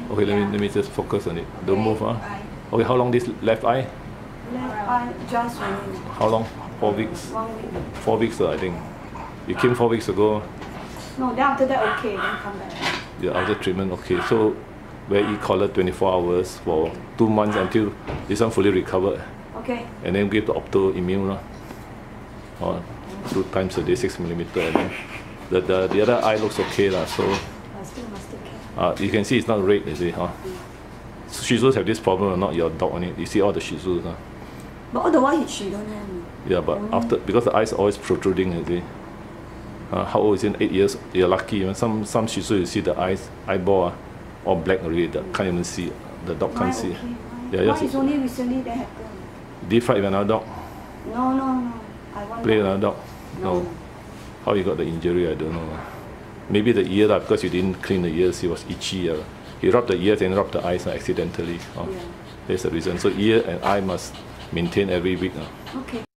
Okay, let me just focus on it. Don't move, huh? Eye. Okay, how long this left eye? Left eye just 1 week. How long? 4 weeks. 1 week. 4 weeks, I think. You came 4 weeks ago. No, then after that okay, then come back. Yeah, after treatment, okay. So wear e-collar 24 hours for 2 months until this one fully recovered. Okay. And then give the opto-immune, or 2 times a day, 6 millimeter. And then the other eye looks okay, so I still must take care. you can see it's not red, you see, huh? Shih Tzus have this problem, not your dog on it. You see all the Shih Tzus, huh? But otherwise she don't have. Yeah, but after, because the eyes are always protruding, you see. How old is it? 8 years. You're lucky. Some Shih Tzu, you see the eyeball all black already. Can't even see. The dog can't see. Okay. Yeah, Mine is only recently that happened. Did you fight with another dog? No. I want Play that. with another dog? No. How you got the injury? I don't know. Maybe the ear, because you didn't clean the ears. He was itchy. He rubbed the ears and rubbed the eyes accidentally. Yeah. That's the reason. So ear and eye must maintain every week. Okay.